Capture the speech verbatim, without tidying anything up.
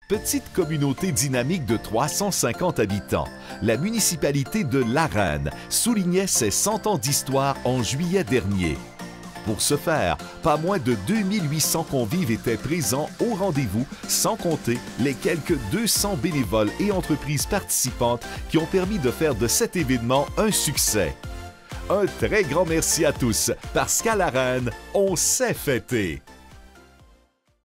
Petite communauté dynamique de trois cent cinquante habitants, la municipalité de La Reine soulignait ses cent ans d'histoire en juillet dernier. Pour ce faire, pas moins de deux mille huit cents convives étaient présents au rendez-vous, sans compter les quelques deux cents bénévoles et entreprises participantes qui ont permis de faire de cet événement un succès. Un très grand merci à tous, parce qu'à La Reine, on sait fêter!